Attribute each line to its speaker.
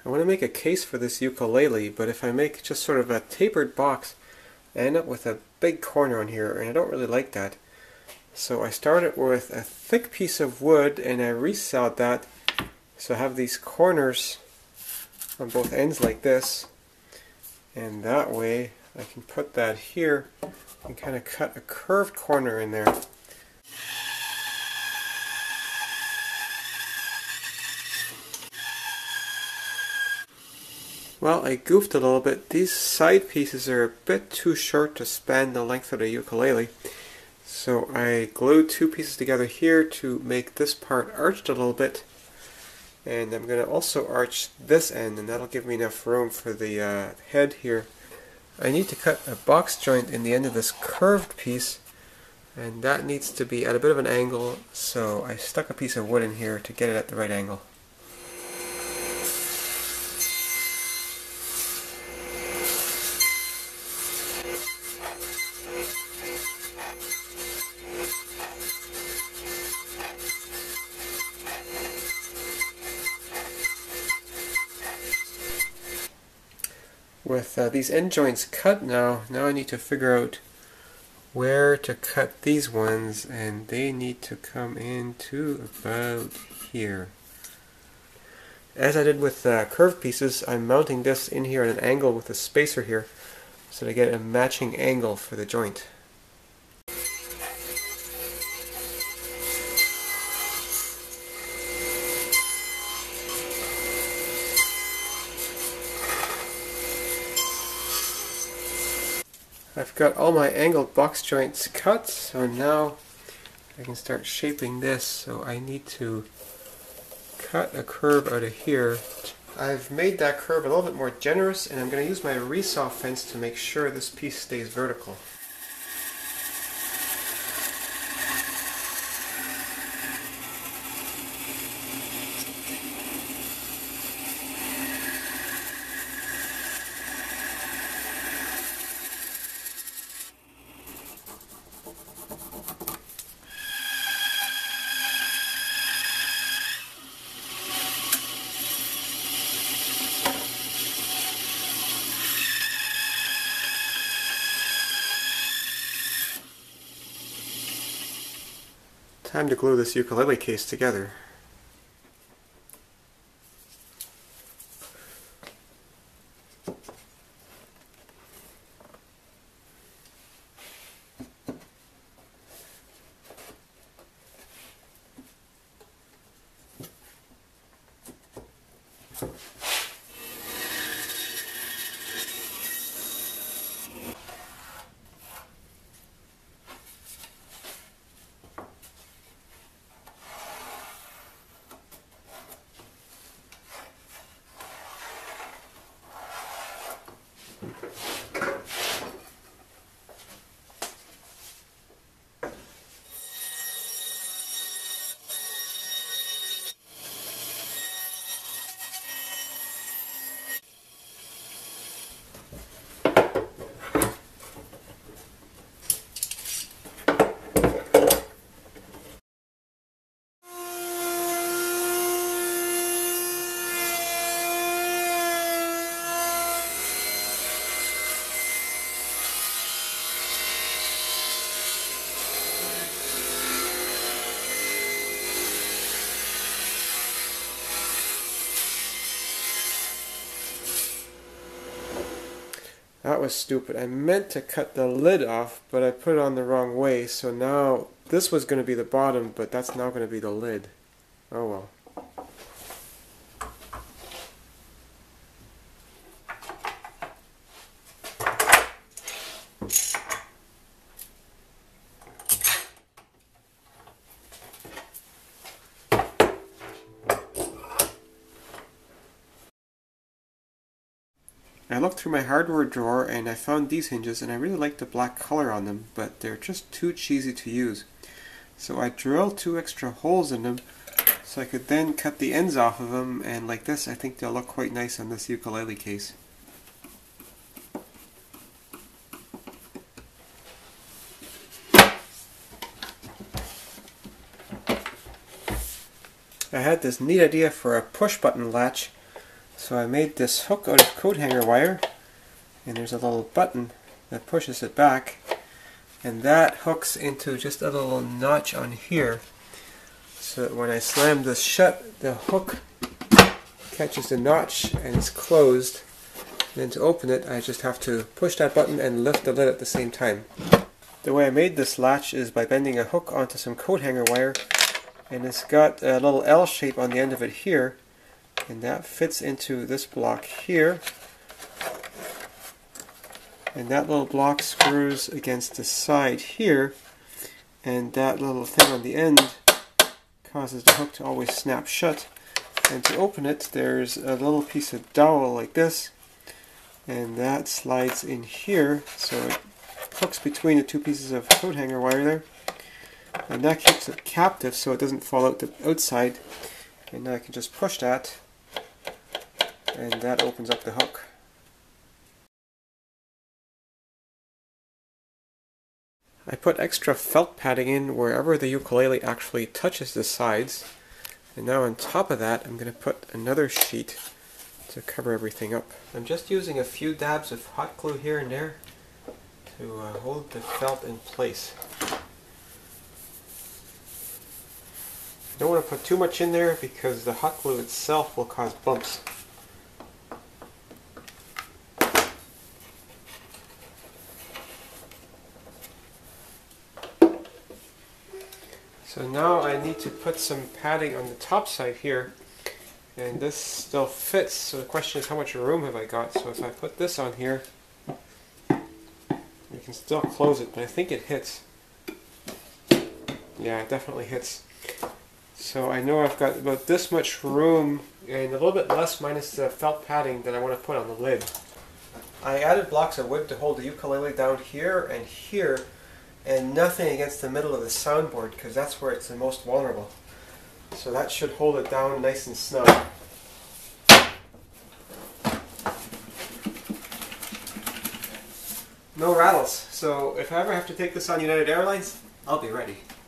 Speaker 1: I want to make a case for this ukulele, but if I make just sort of a tapered box, I end up with a big corner on here, and I don't really like that. So I started with a thick piece of wood, and I resawed that, so I have these corners on both ends like this, and that way I can put that here and kind of cut a curved corner in there. Well, I goofed a little bit. These side pieces are a bit too short to span the length of the ukulele. So I glued two pieces together here to make this part arched a little bit. And I'm going to also arch this end, and that'll give me enough room for the head here. I need to cut a box joint in the end of this curved piece, and that needs to be at a bit of an angle, so I stuck a piece of wood in here to get it at the right angle. With these end joints cut now I need to figure out where to cut these ones, and they need to come into about here. As I did with curved pieces, I'm mounting this in here at an angle with a spacer here so to get a matching angle for the joint. I've got all my angled box joints cut, so now I can start shaping this. So I need to cut a curve out of here. I've made that curve a little bit more generous, and I'm going to use my resaw fence to make sure this piece stays vertical. Time to glue this ukulele case together. That was stupid. I meant to cut the lid off, but I put it on the wrong way, so now this was going to be the bottom, but that's now going to be the lid. Oh well. I looked through my hardware drawer and I found these hinges, and I really like the black color on them, but they're just too cheesy to use. So I drilled 2 extra holes in them so I could then cut the ends off of them, and like this I think they'll look quite nice on this ukulele case. I had this neat idea for a push button latch, So I made this hook out of coat hanger wire, and there's a little button that pushes it back, and that hooks into just a little notch on here, so that when I slam this shut, the hook catches the notch and it's closed. And then to open it, I just have to push that button and lift the lid at the same time. The way I made this latch is by bending a hook onto some coat hanger wire, and it's got a little L shape on the end of it here, and that fits into this block here, and that little block screws against the side here, and that little thing on the end causes the hook to always snap shut. And to open it, there's a little piece of dowel like this, and that slides in here, so it hooks between the two pieces of coat hanger wire there, and that keeps it captive so it doesn't fall out the outside. And now I can just push that, and that opens up the hook. I put extra felt padding in wherever the ukulele actually touches the sides, and now on top of that I'm going to put another sheet to cover everything up. I'm just using a few dabs of hot glue here and there to hold the felt in place. I don't want to put too much in there because the hot glue itself will cause bumps. So now I need to put some padding on the top side here, and this still fits, so the question is how much room have I got. So if I put this on here, we can still close it, but I think it hits. Yeah, it definitely hits. So I know I've got about this much room, and a little bit less minus the felt padding that I want to put on the lid. I added blocks of wood to hold the ukulele down here and here, and nothing against the middle of the soundboard because that's where it's the most vulnerable. So that should hold it down nice and snug. No rattles, so if I ever have to take this on United Airlines, I'll be ready.